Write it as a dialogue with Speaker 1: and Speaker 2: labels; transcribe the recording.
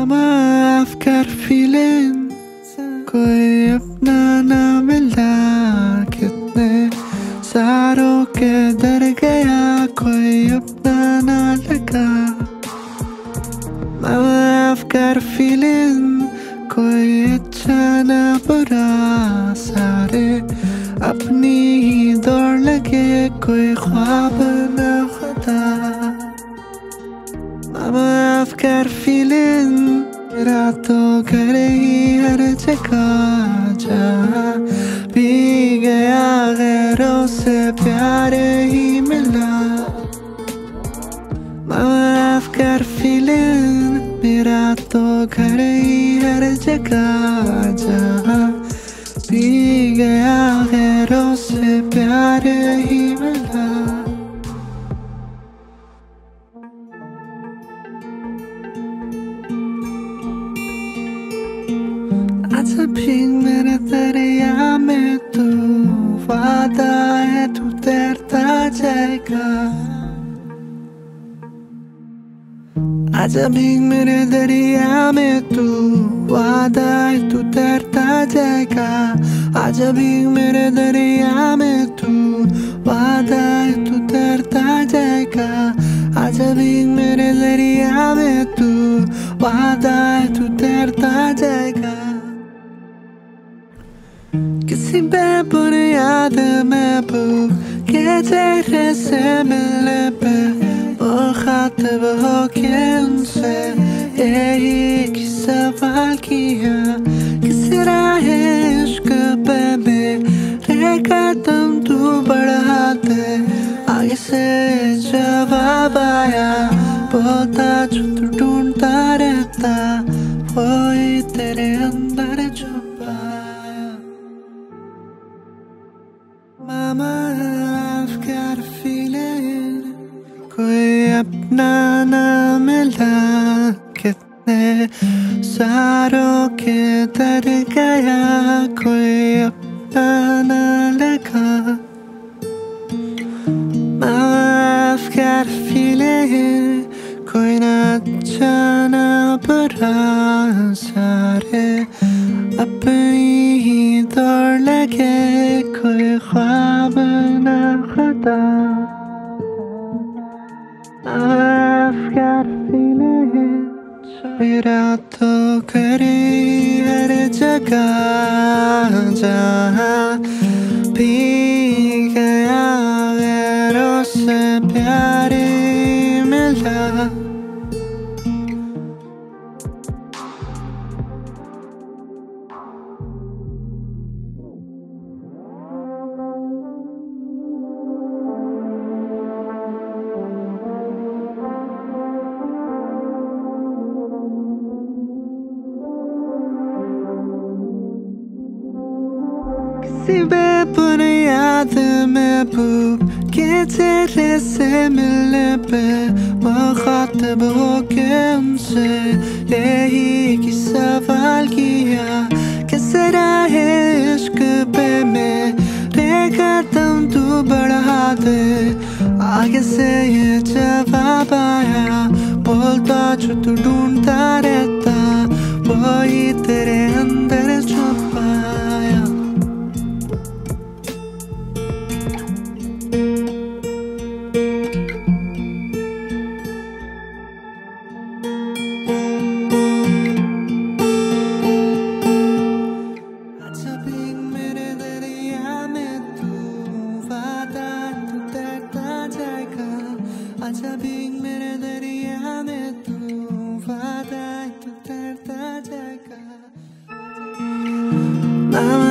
Speaker 1: माफ कर फीलिंग कोई अपना ना मिला, कितने सारों के दर गया कोई अपना ना लगा। माफ कर फीलिंग कोई अच्छा ना बुरा, सारे अपनी ही दौड़ लगे कोई ख्वाब ना खुदा। माफ कर फीलिंग मेरा तो घर ही हर जगह, जहाँ भी गया गैरों से प्यार ही मिला। माफ कर फीलिंग मेरा तो घर ही हर जगह, जहाँ भी गया गैरों से प्यार ही मिला। आजा भीग मेरे दरिया में तू, वादा है तू तैरता जाएगा। आजा भीग मेरे दरिया में तू, वादा है तू तैरता जाएगा। आजा भीग मेरे दरिया में तू, वादा है तू तैरता जाएगा। आजा भीग मेरे दरिया में तू, वादा है तू तैरता जाएगा। किसी बेबुनियाद महबूब के चेहरे से मिलने पे मुखातिब होके उनसे यही एक सवाल किया, किस राह इश्क पे मेरे कदम तू बढ़ा दे। आगे से जवाब आया, बोलता जो तू ढूंढता रहता वही तेरे अंदर छुपा। माफ कर फीलिंग कोई अपना ना मिला, कितने सारों के दर गया कोई अपना ना लगा। माफ कर फीलिंग कोई ना अच्छा ना बुरा, सारे अपनी ही दौड़ लगे कोई ख्वाब ना खुदा। माफ कर फीलिंग मेरा तो घर ही हर जगह, जहाँ भी गया गैरों से प्यार मिला। किसी बेबुनियाद महबूब के चेहरे से मिलने पे मुखातिब होके उनसे यही कि सवाल किया, किस राह इश्क पे मेरे कदम तू बढ़ा दे। आगे से ये जवाब आया, बोलता जो तू ढूंढता रहता वही तेरे अंदर छुपाया। आजा भीग मेरे दरिया में तू, वादा है तू तैरता जाएगा।